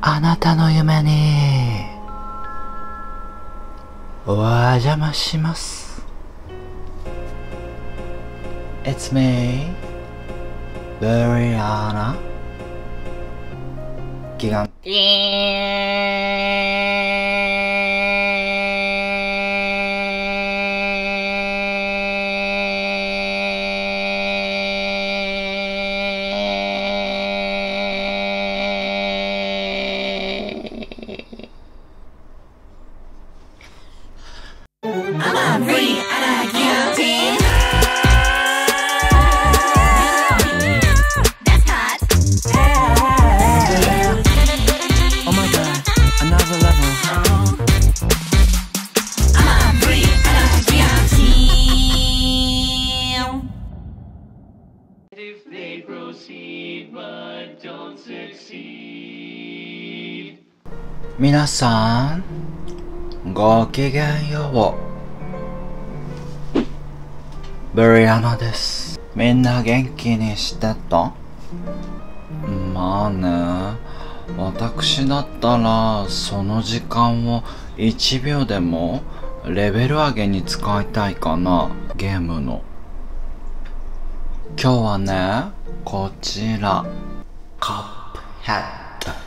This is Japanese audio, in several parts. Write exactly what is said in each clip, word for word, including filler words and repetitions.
あなたの夢にお邪魔します。 It's me, ブリアナ。ギガン皆さんごきげんよう。ブリアナです。みんな元気にしてた？まあね、私だったらその時間をいちびょうでもレベル上げに使いたいかな、ゲームの。今日はね、こちらカップヘッド。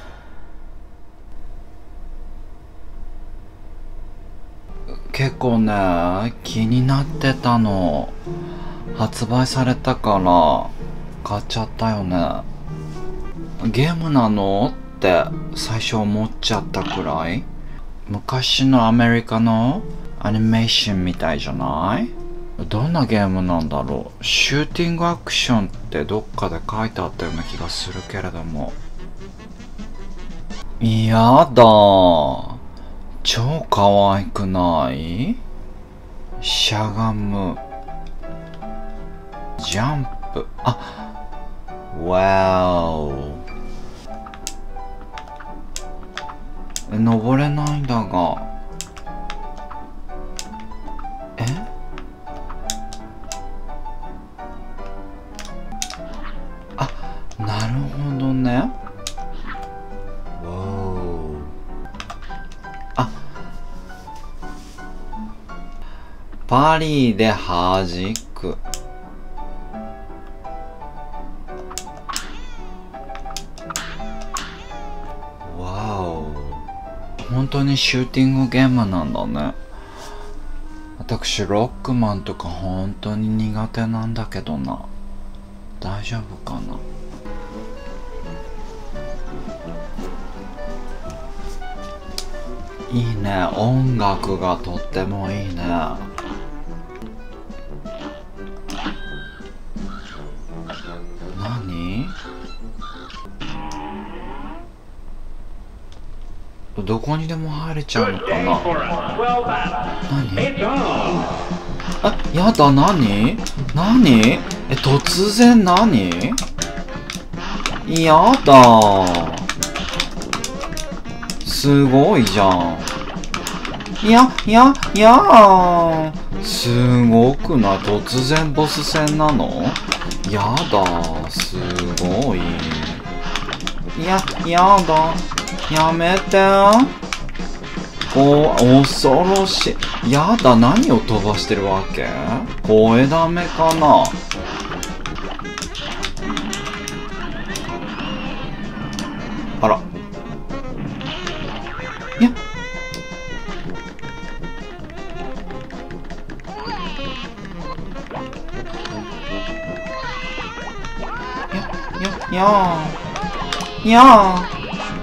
結構ね、気になってたの。発売されたから買っちゃったよね。ゲームなのって最初思っちゃったくらい。昔のアメリカのアニメーションみたいじゃない？どんなゲームなんだろう。シューティングアクションってどっかで書いてあったような気がするけれども。やだー、超可愛くない？しゃがむ、ジャンプ、あ、わお。登れないんだが、え？あ、なるほどね。パリで弾く。わお。本当にシューティングゲームなんだね。私ロックマンとか本当に苦手なんだけどな。大丈夫かな。いいね、音楽がとってもいいね。何？どこにでも入れちゃうのかな。何？あ、やだ、何？何？え、突然何？やだ。すごいじゃん。いや、いや、いやー。すごくない？突然ボス戦なの？やだ、すごい。いや、やだ。やめて。こう、恐ろしい。やだ、何を飛ばしてるわけ？声ダメかな？あら。いや。いや、いやー。いやー。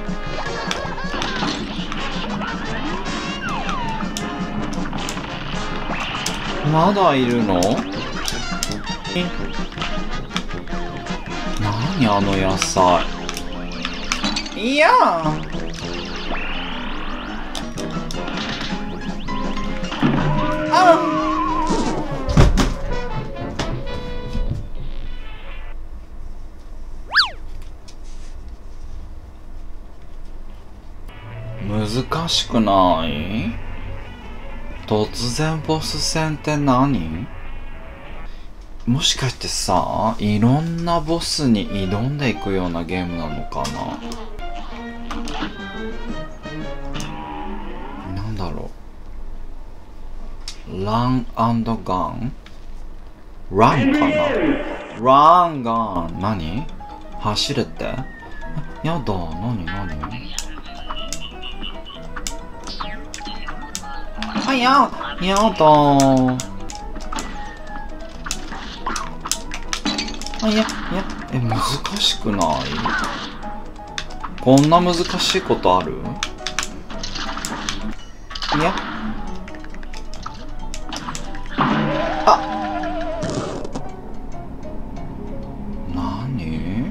まだいるの？え、何あの野菜。いやー。難しくない？突然ボス戦って何？もしかしてさ、いろんなボスに挑んでいくようなゲームなのかな？ だろう。ラン&ガン？ランかな？ランガン。何？走れって？やだ、何何？あ、や、やだ。あ、いや、いや、え、難しくない？こんな難しいことある？いや。あ、何？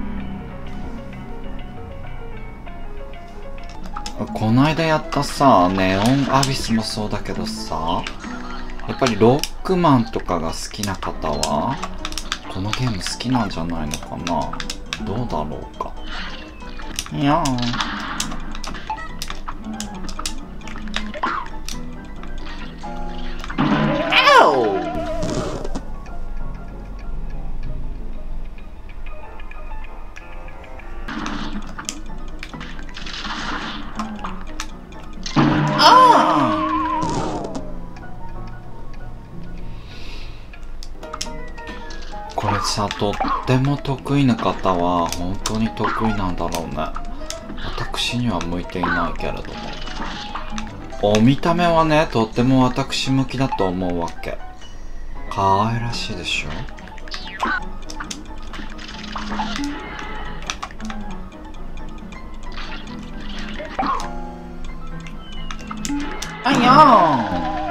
こないだやったさ、ネオンアビスもそうだけどさ、やっぱりロックマンとかが好きな方はこのゲーム好きなんじゃないのかな。どうだろうか。いやー、これさ、とっても得意な方は本当に得意なんだろうね。私には向いていないけれども、お見た目はね、とっても私向きだと思うわけ。可愛らしいでしょ。あいやー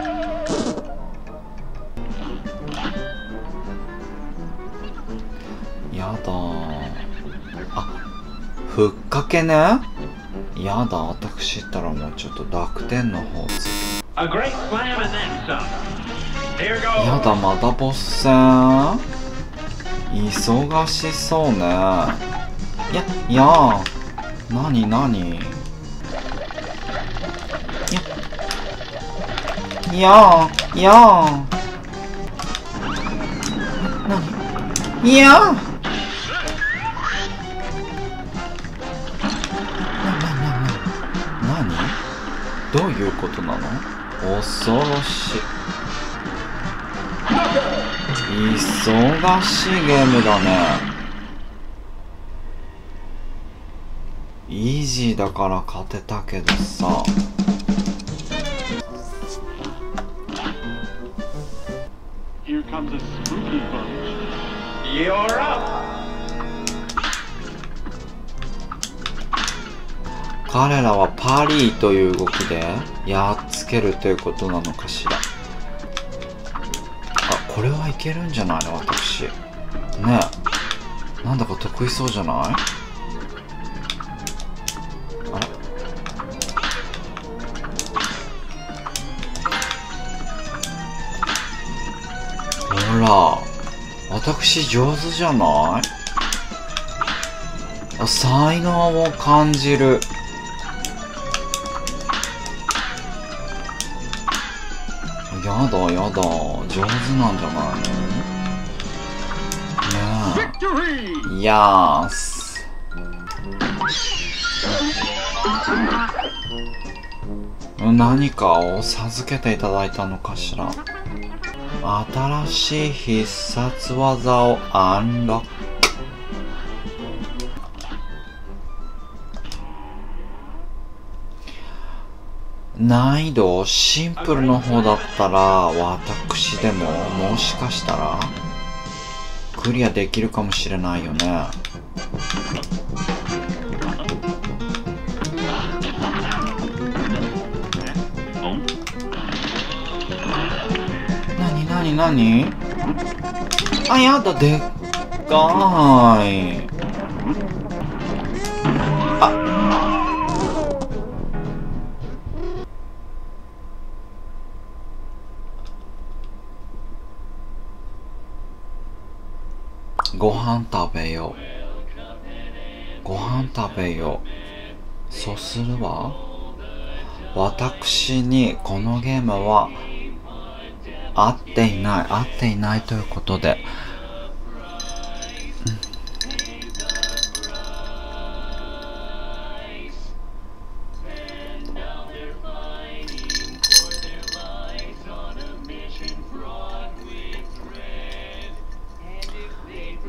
やだー。あ、ふっかけね。やだ、私ったらもうちょっと濁点の方つやだ、まだボス戦忙しそうね。いや、いやー、なになに。いやー、いやー、なに、いやー、どういうことなの？恐ろしい。忙しいゲームだね。イージーだから勝てたけどさ。Here comes a spooky punch. You're up. 彼らはパリーという動きでやっつけるということなのかしら。あ、これはいけるんじゃないの私。ねえ、なんだか得意そうじゃない？あれ？ほら、私上手じゃない？あ、才能を感じる。やだやだ、上手なんじゃないの？ねえ。やーす。何かを授けていただいたのかしら。新しい必殺技をアンロック。難易度シンプルの方だったら私でももしかしたらクリアできるかもしれないよね。なになになに？あ、やだ、でっかい。ご飯食べよう。ご飯食べよう。そうするわ。私にこのゲームは合っていない、合っていないということで、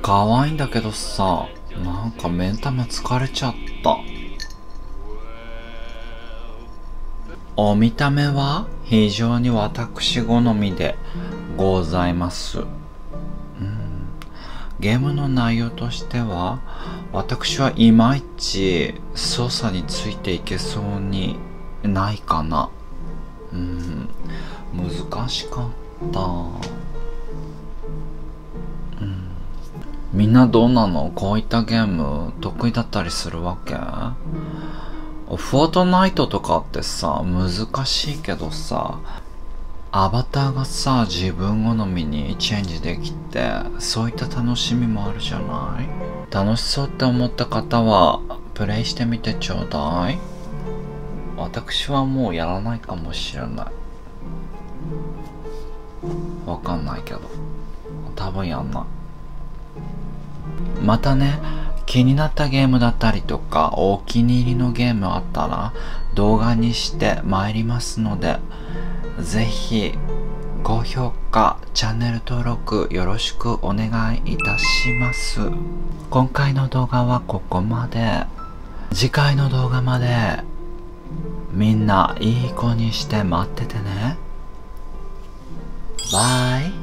可愛いんだけどさ、なんか目ん玉疲れちゃった。お見た目は非常に私好みでございます。うん、ゲームの内容としては、私はいまいち操作についていけそうにないかな。うん、難しかった。うん、みんなどうなの？こういったゲーム得意だったりするわけ？フォートナイトとかってさ、難しいけどさ、アバターがさ、自分好みにチェンジできて、そういった楽しみもあるじゃない？楽しそうって思った方はプレイしてみてちょうだい。私はもうやらないかもしれない。わかんないけど、多分やんない。またね、気になったゲームだったりとかお気に入りのゲームあったら動画にしてまいりますので、ぜひ高評価、チャンネル登録よろしくお願いいたします。今回の動画はここまで。次回の動画までみんないい子にして待っててね。バイ。